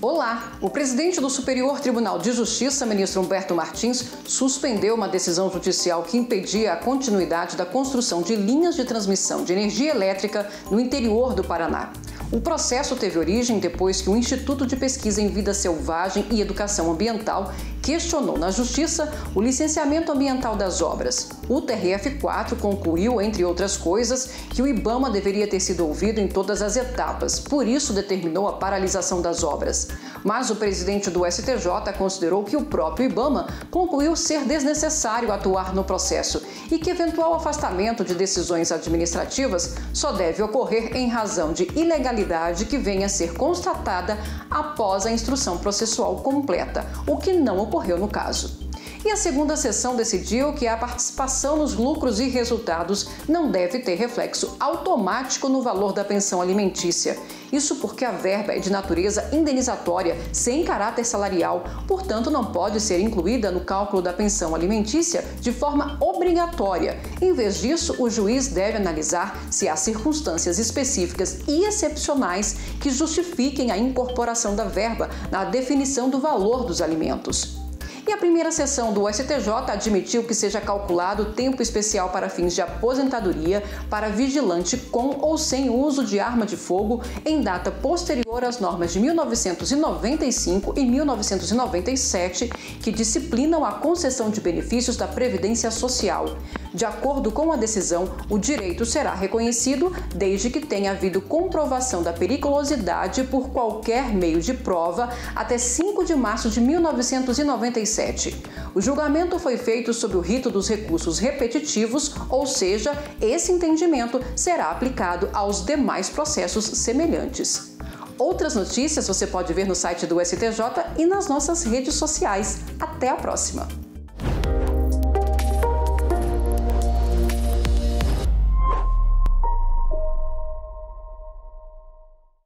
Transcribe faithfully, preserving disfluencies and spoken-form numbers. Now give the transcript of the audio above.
Olá! O presidente do Superior Tribunal de Justiça, ministro Humberto Martins, suspendeu uma decisão judicial que impedia a continuidade da construção de linhas de transmissão de energia elétrica no interior do Paraná. O processo teve origem depois que o Instituto de Pesquisa em Vida Selvagem e Educação Ambiental questionou na Justiça o licenciamento ambiental das obras. O T R F quatro concluiu, entre outras coisas, que o IBAMA deveria ter sido ouvido em todas as etapas, por isso determinou a paralisação das obras. Mas o presidente do S T J considerou que o próprio IBAMA concluiu ser desnecessário atuar no processo e que eventual afastamento de decisões administrativas só deve ocorrer em razão de ilegalidade que venha a ser constatada após a instrução processual completa, o que não ocorreu no caso. E a segunda sessão decidiu que a participação nos lucros e resultados não deve ter reflexo automático no valor da pensão alimentícia. Isso porque a verba é de natureza indenizatória, sem caráter salarial, portanto não pode ser incluída no cálculo da pensão alimentícia de forma obrigatória. Em vez disso, o juiz deve analisar se há circunstâncias específicas e excepcionais que justifiquem a incorporação da verba na definição do valor dos alimentos. E a primeira sessão do S T J admitiu que seja calculado tempo especial para fins de aposentadoria para vigilante com ou sem uso de arma de fogo em data posterior às normas de mil novecentos e noventa e cinco e mil novecentos e noventa e sete, que disciplinam a concessão de benefícios da Previdência Social. De acordo com a decisão, o direito será reconhecido desde que tenha havido comprovação da periculosidade por qualquer meio de prova até cinco de março de mil novecentos e noventa e sete. O julgamento foi feito sob o rito dos recursos repetitivos, ou seja, esse entendimento será aplicado aos demais processos semelhantes. Outras notícias você pode ver no site do S T J e nas nossas redes sociais. Até a próxima!